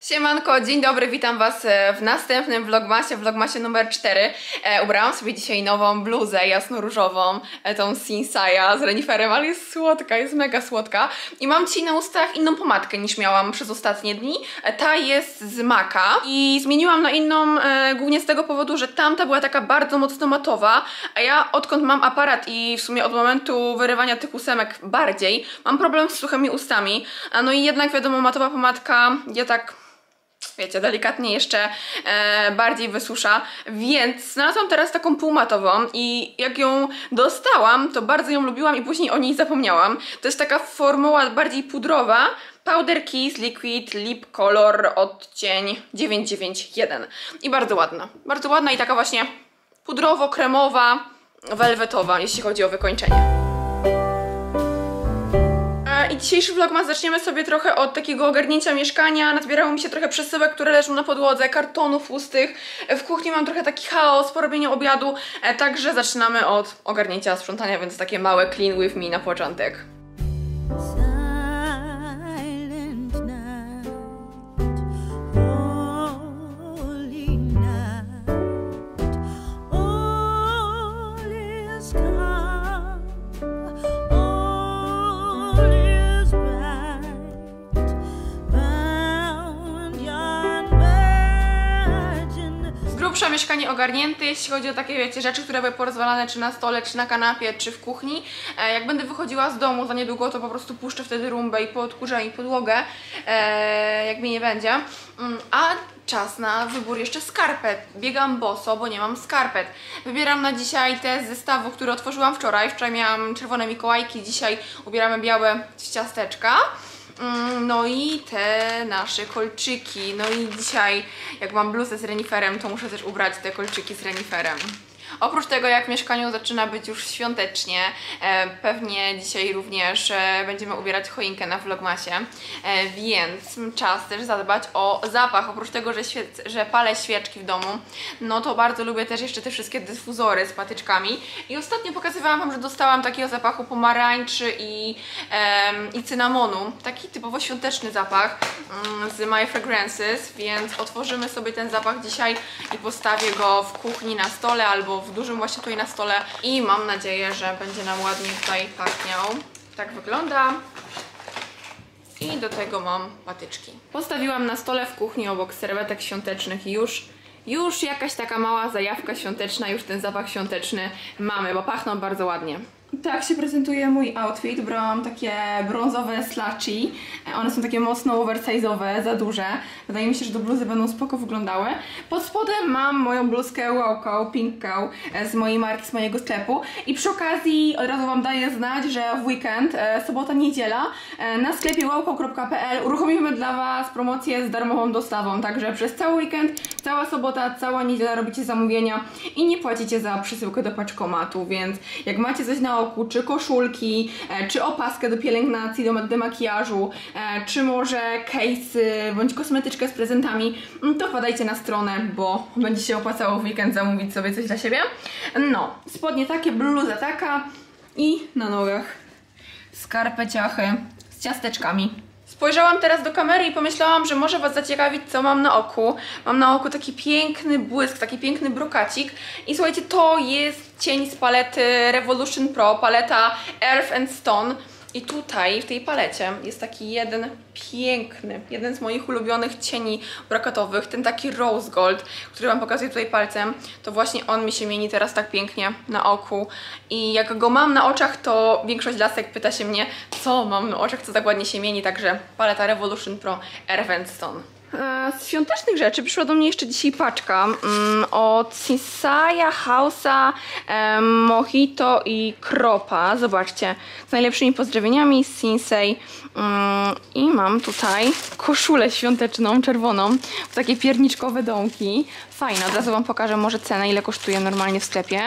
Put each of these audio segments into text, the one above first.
Siemanko, dzień dobry, witam Was w następnym vlogmasie numer 4. Ubrałam sobie dzisiaj nową bluzę jasno-różową, tą Sinsaja z reniferem, ale jest słodka, jest mega słodka. I mam dzisiaj na ustach inną pomadkę niż miałam przez ostatnie dni. Ta jest z Maca i zmieniłam na inną głównie z tego powodu, że tamta była taka bardzo mocno matowa, a ja odkąd mam aparat i w sumie od momentu wyrywania tych ósemek bardziej, mam problem z suchymi ustami. No i jednak wiadomo, matowa pomadka, ja tak... wiecie, delikatnie jeszcze bardziej wysusza, więc znalazłam teraz taką półmatową i jak ją dostałam, to bardzo ją lubiłam i później o niej zapomniałam. To jest taka formuła bardziej pudrowa, Powder Kiss Liquid Lip Color odcień 991 i bardzo ładna i taka właśnie pudrowo-kremowa, welwetowa, jeśli chodzi o wykończenie. I dzisiejszy vlogmas zaczniemy sobie trochę od takiego ogarnięcia mieszkania. Nazbierało mi się trochę przesyłek, które leżą na podłodze, kartonów pustych. W kuchni mam trochę taki chaos po robieniu obiadu, także zaczynamy od ogarnięcia sprzątania, więc takie małe clean with me na początek. Mieszkanie ogarnięte, jeśli chodzi o takie, wiecie, rzeczy, które były porozwalane czy na stole, czy na kanapie, czy w kuchni. Jak będę wychodziła z domu za niedługo, to po prostu puszczę wtedy rumbę i poodkurzę mi podłogę, jak mi nie będzie. A czas na wybór jeszcze skarpet. Biegam boso, bo nie mam skarpet. Wybieram na dzisiaj te z zestawu, który otworzyłam wczoraj. Wczoraj miałam czerwone mikołajki, dzisiaj ubieramy białe ciasteczka. No i te nasze kolczyki. No i dzisiaj, jak mam bluzę z reniferem, to muszę też ubrać te kolczyki z reniferem. Oprócz tego, jak w mieszkaniu zaczyna być już świątecznie, pewnie dzisiaj również będziemy ubierać choinkę na vlogmasie, więc czas też zadbać o zapach. Oprócz tego, że palę świeczki w domu, no to bardzo lubię też jeszcze te wszystkie dyfuzory z patyczkami. I ostatnio pokazywałam Wam, że dostałam takiego zapachu pomarańczy i cynamonu. Taki typowo świąteczny zapach z My Fragrances, więc otworzymy sobie ten zapach dzisiaj i postawię go w kuchni na stole albo w dużym właśnie tutaj na stole i mam nadzieję, że będzie nam ładnie tutaj pachniał. Tak wygląda. I do tego mam patyczki. Postawiłam na stole w kuchni obok serwetek świątecznych i już jakaś taka mała zajawka świąteczna, już ten zapach świąteczny mamy, bo pachną bardzo ładnie. Tak się prezentuje mój outfit. Brałam takie brązowe slushy. One są takie mocno oversize'owe, za duże. Wydaje mi się, że do bluzy będą spoko wyglądały. Pod spodem mam moją bluzkę Wow Cow, Pink Cow z mojej marki, z mojego sklepu. I przy okazji od razu Wam daję znać, że w weekend, sobota, niedziela, na sklepie wowcow.pl uruchomimy dla Was promocję z darmową dostawą. Także przez cały weekend, cała sobota, cała niedziela robicie zamówienia i nie płacicie za przesyłkę do paczkomatu. Więc jak macie coś na oku, czy koszulki, czy opaskę do pielęgnacji, do demakijażu, czy może case'y, bądź kosmetyczkę z prezentami, to wpadajcie na stronę, bo będzie się opłacało w weekend zamówić sobie coś dla siebie. No, spodnie takie, bluza taka i na nogach skarpeciachy z ciasteczkami. Spojrzałam teraz do kamery i pomyślałam, że może Was zaciekawić, co mam na oku. Mam na oku taki piękny błysk, taki piękny brokacik. I słuchajcie, to jest cień z palety Revolution Pro, paleta Earth and Stone. I tutaj, w tej palecie, jest taki jeden piękny, jeden z moich ulubionych cieni brokatowych, ten taki rose gold, który Wam pokazuję tutaj palcem, to właśnie on mi się mieni teraz tak pięknie na oku. I jak go mam na oczach, to większość lasek pyta się mnie, co mam na oczach, co tak ładnie się mieni, także paleta Revolution Pro Earth and Stone. Z świątecznych rzeczy przyszła do mnie jeszcze dzisiaj paczka od Sinsaja, House'a, Mojito i Kropa. Zobaczcie, z najlepszymi pozdrowieniami z Sinsay. I mam tutaj koszulę świąteczną, czerwoną, w takie pierniczkowe domki. Fajna, od razu Wam pokażę może cenę, ile kosztuje normalnie w sklepie.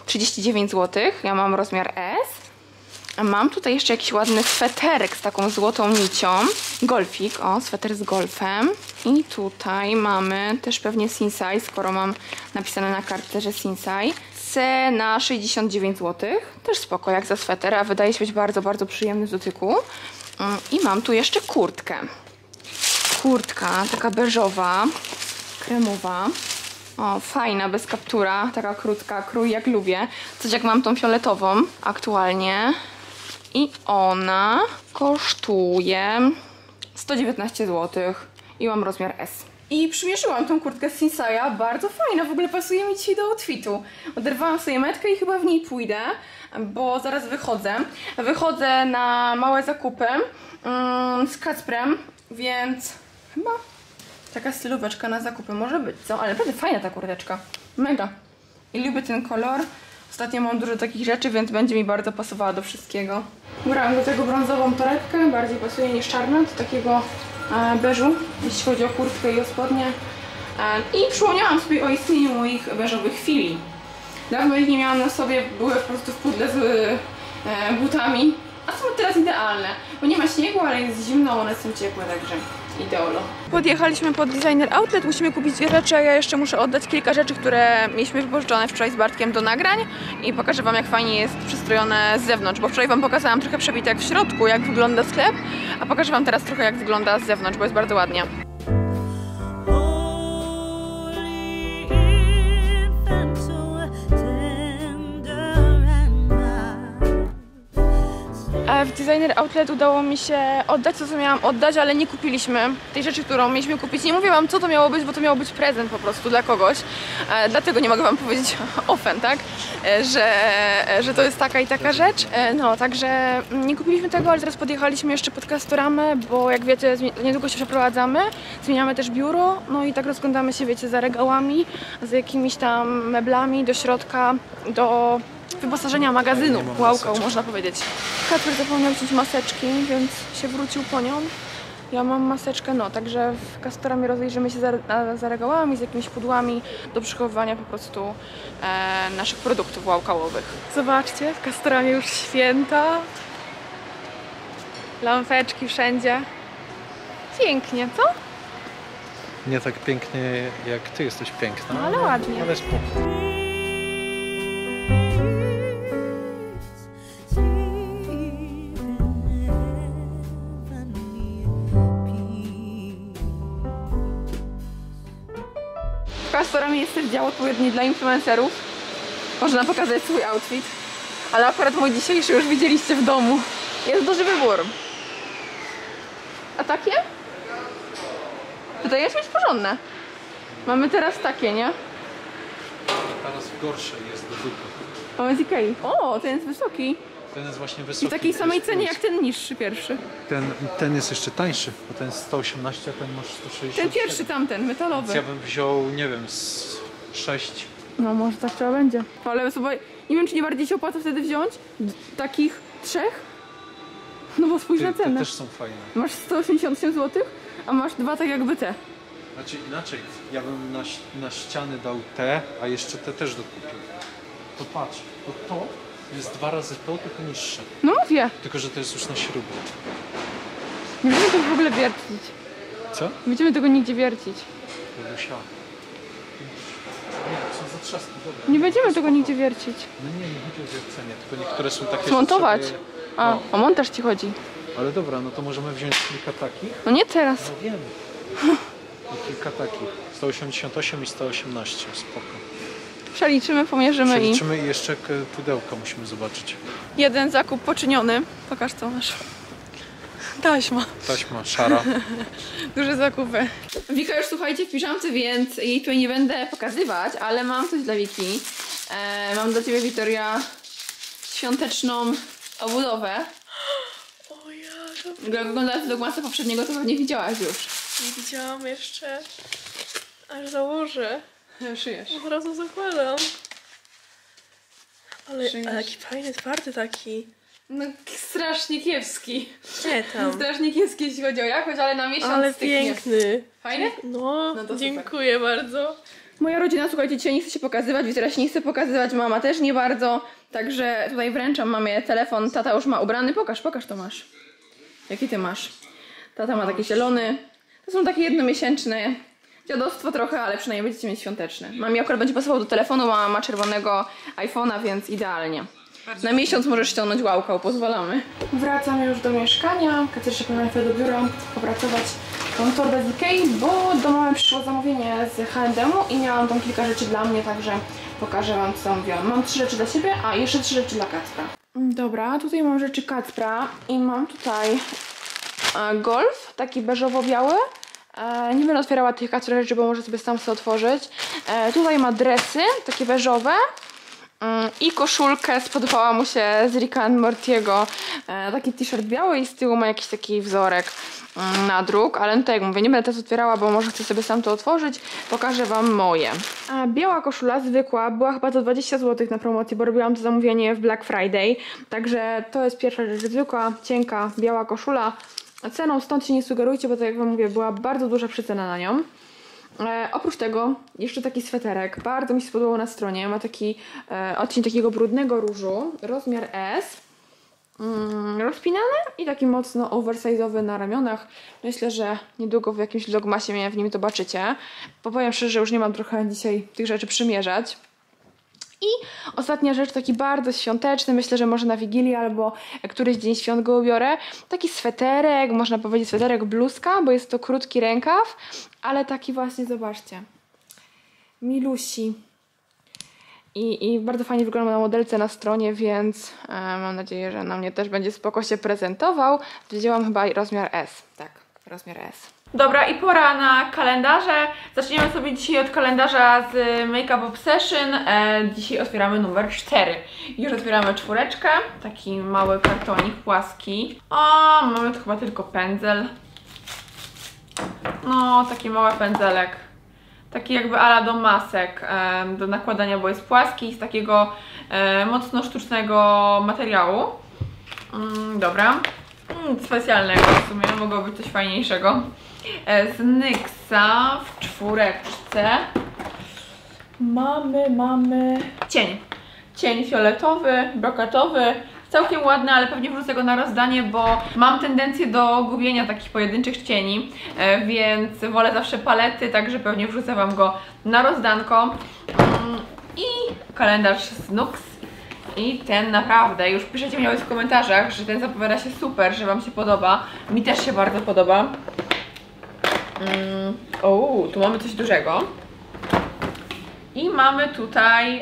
39 zł, ja mam rozmiar S. Mam tutaj jeszcze jakiś ładny sweterek z taką złotą nicią. Golfik, o, sweter z golfem. I tutaj mamy też pewnie Sinsay, skoro mam napisane na kartce, że Sinsay. Cena 69 zł. Też spoko jak za sweter, a wydaje się być bardzo, bardzo przyjemny w dotyku. I mam tu jeszcze kurtkę. kurtka, taka beżowa, kremowa. O, fajna, bez kaptura, taka krótka, krój jak lubię. Coś jak mam tą fioletową aktualnie. I ona kosztuje 119 zł. I mam rozmiar S. I przymierzyłam tą kurtkę z Sinsaja, bardzo fajna, w ogóle pasuje mi dzisiaj do outfitu. Oderwałam sobie metkę i chyba w niej pójdę, bo zaraz wychodzę. Wychodzę na małe zakupy z Kacprem, więc chyba taka stylóweczka na zakupy może być, co? Ale naprawdę fajna ta kurteczka, mega. I lubię ten kolor. Ostatnio mam dużo takich rzeczy, więc będzie mi bardzo pasowała do wszystkiego. Ubrałam do tego brązową torebkę, bardziej pasuje niż czarna, do takiego beżu, jeśli chodzi o kurtkę i o spodnie. I przypomniałam sobie o istnieniu moich beżowych fili. Dawno ich nie miałam na sobie, były po prostu w pudle z butami, a są teraz idealne, bo nie ma śniegu, ale jest zimno, one są ciepłe, także ideolo. Podjechaliśmy pod Designer Outlet, musimy kupić dwie rzeczy, a ja jeszcze muszę oddać kilka rzeczy, które mieliśmy wypożyczone wczoraj z Bartkiem do nagrań i pokażę wam, jak fajnie jest przystrojone z zewnątrz, bo wczoraj wam pokazałam trochę przebitek w środku, jak wygląda sklep, a pokażę wam teraz trochę, jak wygląda z zewnątrz, bo jest bardzo ładnie. W Designer Outlet udało mi się oddać to, co miałam oddać, ale nie kupiliśmy tej rzeczy, którą mieliśmy kupić. Nie mówię wam, co to miało być, bo to miało być prezent po prostu dla kogoś. Dlatego nie mogę wam powiedzieć ofen, tak? Że to jest taka i taka rzecz. No, także nie kupiliśmy tego, ale teraz podjechaliśmy jeszcze pod Castoramę, bo jak wiecie, niedługo się przeprowadzamy. Zmieniamy też biuro, no i tak rozglądamy się, wiecie, za regałami, za jakimiś tam meblami do środka, do wyposażenia magazynu. Łałką, można powiedzieć. Kacper zapomniał wziąć maseczki, więc się wrócił po nią. Ja mam maseczkę, no, także w Castoramie rozejrzymy się za regałami, z jakimiś pudłami do przechowywania po prostu naszych produktów łałkałowych. Zobaczcie, w Castoramie już święta. Lampeczki wszędzie. Pięknie, co? Nie tak pięknie jak ty jesteś piękna, no, ale ładnie. Ale spoko. W Castoramie jest też dział odpowiedni dla influencerów. Można pokazać swój outfit. Ale akurat mój dzisiejszy już widzieliście w domu. Jest duży wybór. A takie? Tutaj jest mieć porządne. Mamy teraz takie, nie? Teraz gorsze jest do dupy. Mamy z Ikei. O, ten jest wysoki. Ten jest właśnie wysoki. I w takiej samej cenie jak ten niższy pierwszy. Ten jest jeszcze tańszy, bo ten jest 118, a ten masz 160. Ten pierwszy tamten, metalowy. Ja bym wziął, nie wiem, z 6. No może tak trzeba będzie. Ale sobie, nie wiem, czy nie bardziej się opłaca wtedy wziąć takich 3? No bo spójrz na cenę. Te też są fajne. Masz 188 zł, a masz dwa tak jakby te. Znaczy inaczej, ja bym na ściany dał te, a jeszcze te też dokupił. To patrz, to jest 2 razy to, tylko niższe. No mówię. Tylko że to jest już na śrubę. Nie będziemy tego w ogóle wiercić. Co? Nie będziemy tego nigdzie wiercić. Rusia. Nie, to są zatrzaski, dobra. Nie będziemy tego nigdzie wiercić. No nie chodzi o wiercenie, tylko niektóre są takie... Zmontować. Sobie... A, no. o montaż ci chodzi. Ale dobra, no to możemy wziąć kilka takich. No nie teraz. No wiem. I kilka takich. 188 i 118, spoko. Przeliczymy, pomierzymy Przeliczymy i jeszcze pudełka musimy zobaczyć. jeden zakup poczyniony. Pokaż, co masz. Taśma. Taśma szara. Duże zakupy. Wika już, słuchajcie, w piżamce, więc jej tutaj nie będę pokazywać, ale mam coś dla Wiki. Mam dla ciebie, Wiktoria, świąteczną obudowę. O ja, Jak wygląda z dogmasa poprzedniego, to pewnie widziałaś już. nie widziałam jeszcze. Aż założę. Szyjesz. Od razu zakładam. Ale Szyjesz. jaki fajny, twardy taki. No strasznie kiepski. Nie tam. Strasznie kiepski, jeśli chodzi o jakość, ale na miesiąc Ale styknie. piękny. Fajny? No, No to dziękuję bardzo. Moja rodzina, słuchajcie, dzisiaj nie chce się pokazywać, Wiktoria się nie chce pokazywać, mama też nie bardzo. Także tutaj wręczam mamie telefon, tata już ma ubrany. Pokaż to masz. Jaki ty masz? Tata ma taki zielony. To są takie jednomiesięczne. Dziadostwo trochę, ale przynajmniej będziecie mieć świąteczne. Mamie akurat będzie pasował do telefonu, mama ma czerwonego iPhone'a, więc idealnie. Na miesiąc możesz ściągnąć łałkę, pozwalamy. Wracam już do mieszkania. Chcę jeszcze pojechać do biura, popracować. tą torbę z Ikei, bo do mamy przyszło zamówienie z H&M i miałam tam kilka rzeczy dla mnie, także pokażę wam, co zamówiłam. Mam 3 rzeczy dla siebie, a jeszcze 3 rzeczy dla Kacpra. Dobra, tutaj mam rzeczy Kacpra i mam tutaj Golf, taki beżowo-biały. Nie będę otwierała tych Kacpra rzeczy, bo może sobie sam otworzyć. Tutaj ma dresy, takie beżowe. I koszulkę spodobała mu się z Ricka and Mortiego. Taki t-shirt biały i z tyłu ma jakiś taki wzorek na druk, ale no tak jak mówię, nie będę teraz otwierała, bo może chcę sobie sam to otworzyć. Pokażę wam moje. Biała koszula zwykła była chyba za 20 zł na promocji, bo robiłam to zamówienie w Black Friday. Także to jest pierwsza rzecz, zwykła, cienka, biała koszula. Ceną stąd się nie sugerujcie, bo tak jak wam mówię, była bardzo duża przycena na nią. Oprócz tego jeszcze taki sweterek, bardzo mi się spodobał na stronie, ma taki odcień takiego brudnego różu, rozmiar S, rozpinany i taki mocno oversize'owy na ramionach. Myślę, że niedługo w jakimś vlogmasie mnie w nim zobaczycie, bo powiem szczerze, że już nie mam trochę dzisiaj tych rzeczy przymierzać. I ostatnia rzecz, taki bardzo świąteczny, myślę, że może na Wigilię albo któryś dzień świąt go ubiorę. Taki sweterek, można powiedzieć sweterek bluzka, bo jest to krótki rękaw, ale taki właśnie, zobaczcie, milusi. I bardzo fajnie wygląda na modelce na stronie, więc mam nadzieję, że na mnie też będzie spoko się prezentował. Wzięłam chyba rozmiar S, tak, rozmiar S. Dobra, i pora na kalendarze. Zaczniemy sobie dzisiaj od kalendarza z Make Up Obsession. Dzisiaj otwieramy numer 4. Już otwieramy 4, taki mały kartonik płaski. O, mamy tu chyba tylko pędzel. No, taki mały pędzelek. Taki jakby ala do masek, do nakładania, bo jest płaski, z takiego mocno sztucznego materiału. Dobra. Specjalnego w sumie, mogło być coś fajniejszego. Z NYXa w 4 mamy cień fioletowy, brokatowy, całkiem ładny, ale pewnie wrzucę go na rozdanie, bo mam tendencję do gubienia takich pojedynczych cieni, więc wolę zawsze palety, także pewnie wrzucę wam go na rozdanko. I kalendarz z NYX. I ten naprawdę, już piszecie mi w komentarzach, że ten zapowiada się super, że wam się podoba. Mi też się bardzo podoba. Tu mamy coś dużego. I mamy tutaj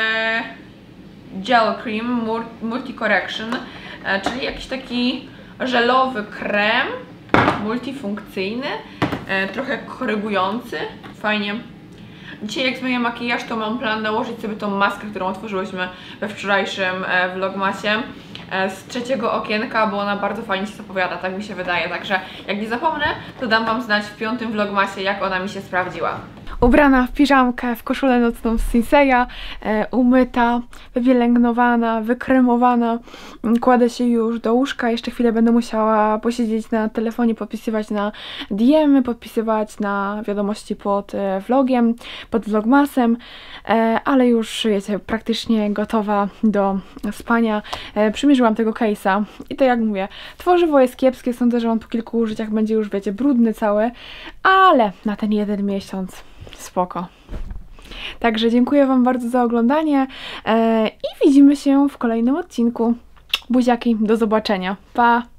Gel Cream Multi Correction, czyli jakiś taki żelowy krem multifunkcyjny, trochę korygujący. Fajnie. Dzisiaj jak zmieniam makijaż, to mam plan nałożyć sobie tą maskę, którą otworzyłyśmy we wczorajszym vlogmasie z 3. okienka, bo ona bardzo fajnie się zapowiada, tak mi się wydaje. Także jak nie zapomnę, to dam wam znać w 5. vlogmasie, jak ona mi się sprawdziła. Ubrana w piżamkę, w koszulę nocną z Sinseya, umyta, wypielęgnowana, wykremowana. Kładę się już do łóżka, jeszcze chwilę będę musiała posiedzieć na telefonie, podpisywać na DM-y, podpisywać na wiadomości pod vlogiem, pod vlogmasem, ale już, wiecie, praktycznie gotowa do spania. Przymierzyłam tego case'a i to jak mówię, tworzywo jest kiepskie, sądzę, że on po kilku użyciach będzie już, wiecie, brudny cały, ale na ten 1 miesiąc spoko. Także dziękuję wam bardzo za oglądanie i widzimy się w kolejnym odcinku. Buziaki, do zobaczenia. Pa!